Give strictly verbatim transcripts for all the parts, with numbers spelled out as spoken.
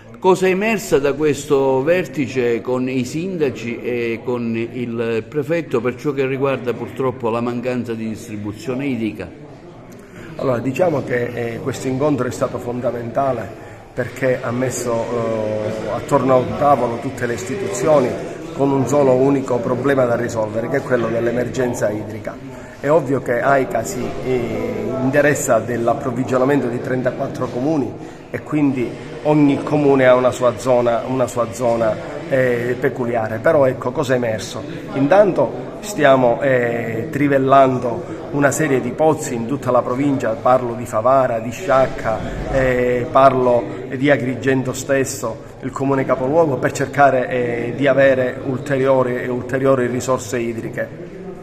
Cosa è emersa da questo vertice con i sindaci e con il prefetto per ciò che riguarda purtroppo la mancanza di distribuzione idrica? Allora, diciamo che eh, questo incontro è stato fondamentale perché ha messo eh, attorno a un tavolo tutte le istituzioni con un solo unico problema da risolvere, che è quello dell'emergenza idrica. È ovvio che AICA si eh, interessa dell'approvvigionamento di trentaquattro comuni e quindi ogni comune ha una sua zona, una sua zona eh, peculiare, però ecco cosa è emerso. Intanto stiamo eh, trivellando una serie di pozzi in tutta la provincia, parlo di Favara, di Sciacca, eh, parlo di Agrigento stesso, il comune capoluogo, per cercare eh, di avere ulteriori, ulteriori risorse idriche.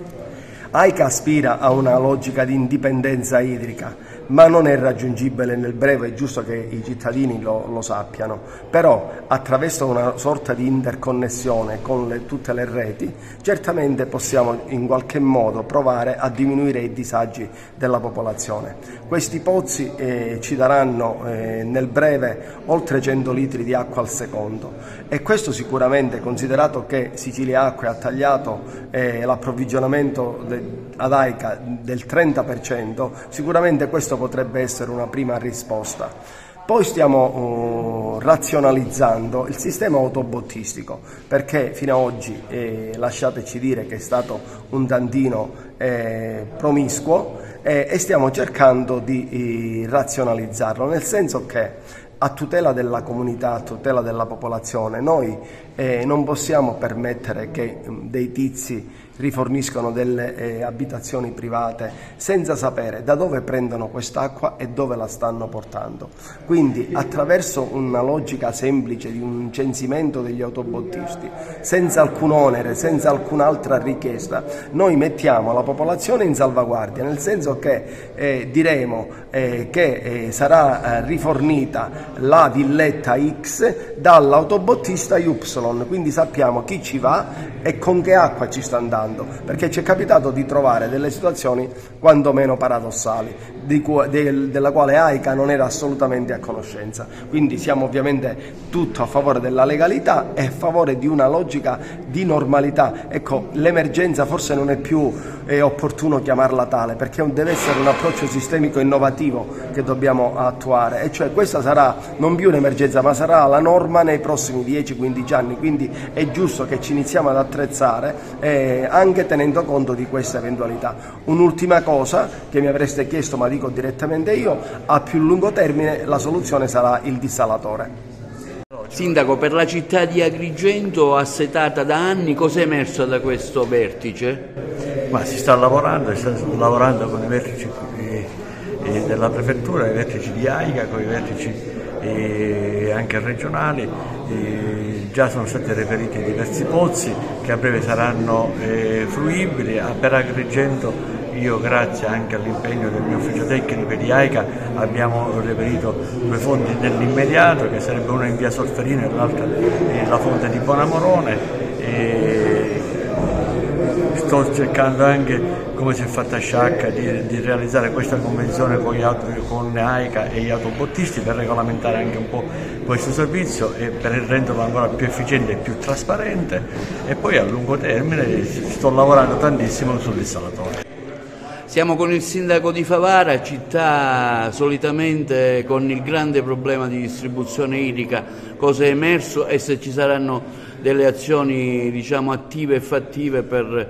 AICA aspira a una logica di indipendenza idrica, ma non è raggiungibile nel breve, è giusto che i cittadini lo, lo sappiano, però attraverso una sorta di interconnessione con le, tutte le reti, certamente possiamo in qualche modo provare a diminuire i disagi della popolazione. Questi pozzi eh, ci daranno eh, nel breve oltre cento litri di acqua al secondo e questo sicuramente, considerato che Sicilia Acque ha tagliato eh, l'approvvigionamento ad AICA del trenta per cento, sicuramente questo potrebbe essere una prima risposta. Poi stiamo uh, razionalizzando il sistema autobottistico perché fino ad oggi, eh, lasciateci dire che è stato un tantino eh, promiscuo eh, e stiamo cercando di eh, razionalizzarlo, nel senso che a tutela della comunità, a tutela della popolazione, noi eh, non possiamo permettere che mh, dei tizi riforniscono delle eh, abitazioni private senza sapere da dove prendono quest'acqua e dove la stanno portando. Quindi attraverso una logica semplice di un censimento degli autobottisti, senza alcun onere, senza alcun'altra richiesta, noi mettiamo la popolazione in salvaguardia, nel senso che eh, diremo eh, che eh, sarà eh, rifornita la villetta X dall'autobottista Y, quindi sappiamo chi ci va e con che acqua ci sta andando, perché ci è capitato di trovare delle situazioni quantomeno paradossali, di cui, de, della quale AICA non era assolutamente a conoscenza. Quindi siamo ovviamente tutto a favore della legalità e a favore di una logica di normalità. Ecco, l'emergenza forse non è più eh, opportuno chiamarla tale, perché deve essere un approccio sistemico innovativo che dobbiamo attuare, e cioè questa sarà non più un'emergenza ma sarà la norma nei prossimi dieci quindici anni, quindi è giusto che ci iniziamo ad attrezzare eh, anche tenendo conto di questa eventualità. Un'ultima cosa che mi avreste chiesto, ma dico direttamente io, a più lungo termine la soluzione sarà il dissalatore. Sindaco, per la città di Agrigento, assetata da anni, cosa è emerso da questo vertice? Ma si sta lavorando, si sta lavorando con i vertici della prefettura, i vertici di AICA, con i vertici eh, anche regionali. Eh, già sono stati reperiti diversi pozzi che a breve saranno eh, fruibili. Per Agrigento io, grazie anche all'impegno del mio ufficio tecnico e di AICA, abbiamo reperito due fonti nell'immediato, che sarebbe una in via Solferino e l'altra la fonte di Bonamorone. E sto cercando anche, come si è fatta a Sciacca, di, di realizzare questa convenzione con, gli auto, con AICA e gli autobottisti per regolamentare anche un po' questo servizio e per renderlo ancora più efficiente e più trasparente. E poi a lungo termine sto lavorando tantissimo sul dissalatore. Siamo con il sindaco di Favara, città solitamente con il grande problema di distribuzione idrica. Cosa è emerso e se ci saranno delle azioni, diciamo, attive e fattive per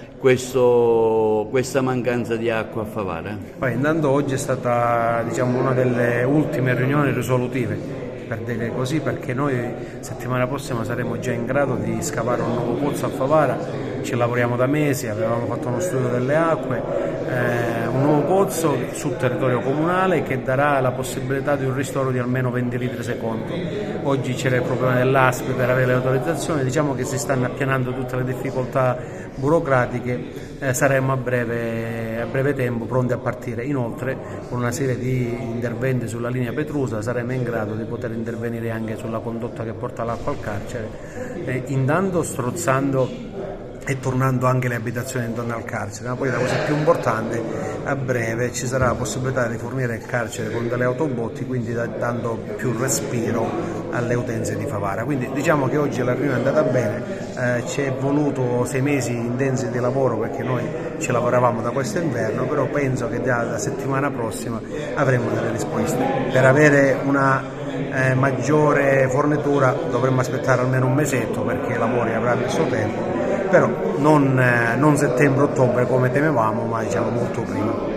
questo, questa mancanza di acqua a Favara? Poi, intanto oggi è stata, diciamo, una delle ultime riunioni risolutive, per dire così, perché noi settimana prossima saremo già in grado di scavare un nuovo pozzo a Favara. Ci lavoriamo da mesi, avevamo fatto uno studio delle acque, eh, un nuovo pozzo sul territorio comunale che darà la possibilità di un ristoro di almeno venti litri secondo. Oggi c'era il problema dell'A S P per avere le autorizzazioni, diciamo che si stanno appianando tutte le difficoltà burocratiche, eh, saremo a breve, a breve tempo pronti a partire. Inoltre, con una serie di interventi sulla linea Petrusa saremo in grado di poter intervenire anche sulla condotta che porta l'acqua al carcere, eh, intanto strozzando e tornando anche le abitazioni intorno al carcere. Ma poi la cosa più importante, a breve ci sarà la possibilità di fornire il carcere con delle autobotti, quindi dando più respiro alle utenze di Favara. Quindi diciamo che oggi la riunione è andata bene, eh, ci è voluto sei mesi intensi di lavoro perché noi ci lavoravamo da questo inverno, però penso che già la settimana prossima avremo delle risposte. Per avere una eh, maggiore fornitura dovremmo aspettare almeno un mesetto perché i lavori avranno il suo tempo, però non, eh, non settembre-ottobre come temevamo, ma diciamo molto prima.